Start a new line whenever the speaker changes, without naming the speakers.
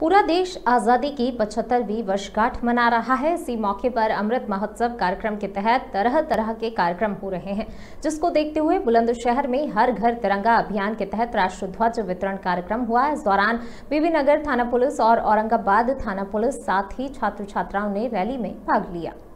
पूरा देश आजादी की 75वीं वर्षगांठ मना रहा है। इसी मौके पर अमृत महोत्सव कार्यक्रम के तहत तरह तरह के कार्यक्रम हो रहे हैं, जिसको देखते हुए बुलंदशहर में हर घर तिरंगा अभियान के तहत राष्ट्रध्वज वितरण कार्यक्रम हुआ। इस दौरान बीबी नगर थाना पुलिस और औरंगाबाद थाना पुलिस साथ ही छात्र छात्राओं ने रैली में भाग लिया।